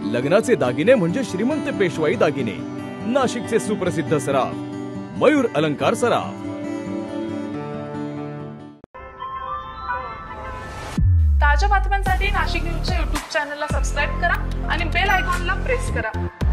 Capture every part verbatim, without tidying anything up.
लग्नाचे दागिने म्हणजे श्रीमंत पेशवाई दागिने, नाशिकचे सुप्रसिद्ध सराफ मयूर अलंकार सराफ। ताज्या बातम्यांसाठी नाशिक न्यूजच्या यूट्यूब चॅनलला सबस्क्राइब करा आणि बेल आयकॉनला प्रेस करा।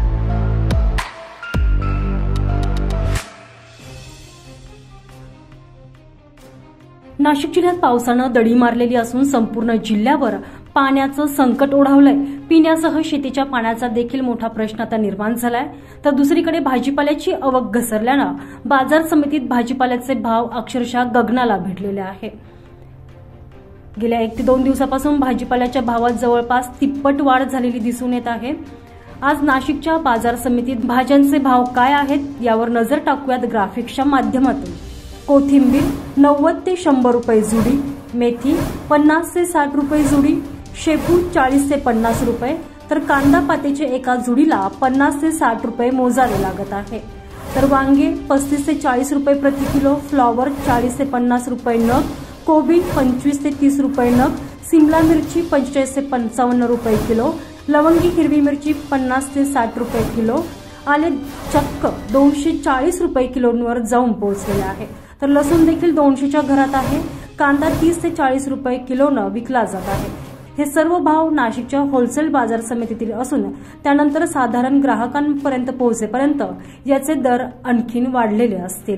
नाशिक जिल्ह्यात पावसानं दडी मारलेली असून संपूर्ण जिल्ह्यावर पाण्याचं संकट ओढावलंय। पिण्यासह शेतीच्या पाण्याचा देखील मोठा प्रश्न आता निर्माण झालाय। तर दुसरीकडे भाजीपाल्याची आवक घसरल्यानं बाजार समितीत भाजीपाल्याचे भाव अक्षरशः गगनाला भिडलेले आहे। गेल्या एक ते दोन दिवसापासून भाजीपाल्याच्या भावात जवळपास तिप्पट वाढ झालेली दिसून येत आहे। आज नाशिकच्या बाजार समितीत भाज्यांचे भाव काय आहेत यावर नजर टाकूयात ग्राफिक्सच्या माध्यमातून। कोथिंबीर नव्वद ते शंभर रुपये जुडी, मेथी पन्नास ते साठ रुपये जुडी, शेपू चाळीस ते पन्नास रुपये, तर कांदा पातीचे एका जुडीला पन्नास ते साठ रुपये मोजावे लागत आहे। तर वांगे पस्तीस ते चाळीस रुपये प्रति किलो, फ्लॉवर चाळीस ते पन्नास रुपये नग, कोबी पंचवीस ते तीस रुपये नग, सिमला मिरची पंचेचाळीस ते पंचावन्न रुपये किलो, लवंगी हिरवी मिरची पन्नास ते साठ रुपये किलो, आले चक्क दोनशे चाळीस रुपये किलोवर जाऊन पोहोचलेले आहे। तर लसूण देखील दोनशेच्या घरात आहे। कांदा तीस ते चाळीस रुपये किलोनं विकला जात आहे। हे सर्व भाव नाशिकच्या होलसेल बाजार समितीतील असून त्यानंतर साधारण ग्राहकांपर्यंत पोहोचेपर्यंत याचे दर आणखीन वाढलेले असतील।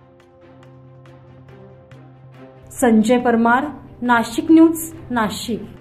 संजय परमार, नाशिक न्यूज, नाशिक।